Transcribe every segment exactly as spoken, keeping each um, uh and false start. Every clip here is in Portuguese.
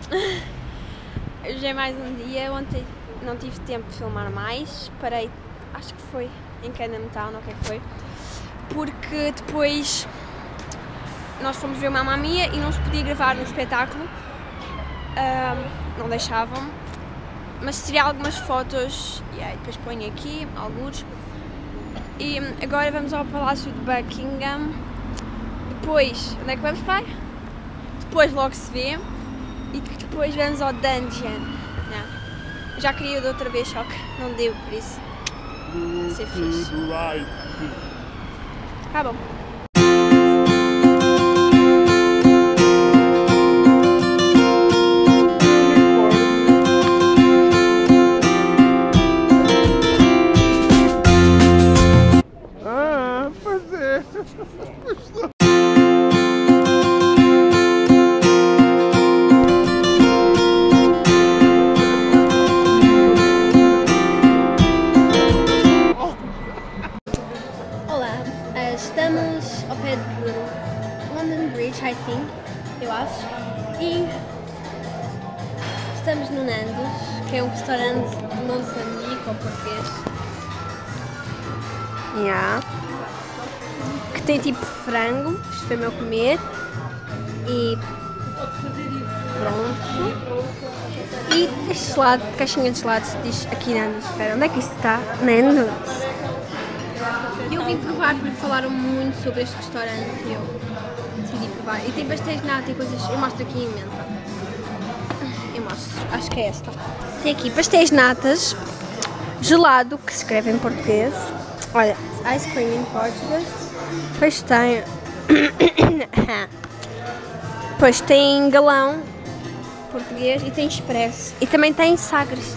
Hoje é mais um dia, ontem não tive tempo de filmar mais, parei, acho que foi em Camden Town, ou o que é que foi, porque depois nós fomos ver Mamma Mia e não se podia gravar no espetáculo, um, não deixavam, mas tirei algumas fotos e aí depois ponho aqui, alguns, e agora vamos ao Palácio de Buckingham, depois, onde é que vamos, pai? Depois logo se vê. E depois vamos ao Dungeon. Não. Já queria ir de outra vez, só que não deu, por isso. Vai ser fixe. Tá bom. Ah, pois é. Estamos ao pé do London Bridge, I think, eu acho, e estamos no Nando's, que é um restaurante de Moçambique, ou português. Yeah. Que tem tipo frango, isto foi meu comer, e pronto. E este gelado, caixinha de gelados, diz aqui Nando's. Espera, onde é que isto está? Nando's. Eu vim provar porque falaram muito sobre este restaurante e eu decidi provar. E tem pastéis de nata e coisas, eu mostro aqui em menta. Eu mostro, acho que é esta. Tem aqui pastéis de natas, gelado, que se escreve em português. Olha, ice cream em português. Depois tem... Depois tem galão, português, e tem expresso. E também tem sagres.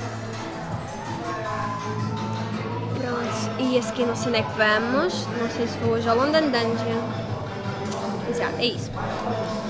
E a seguir não sei onde é que vamos, não sei se vou hoje ao London Dungeon. Exato, é isso.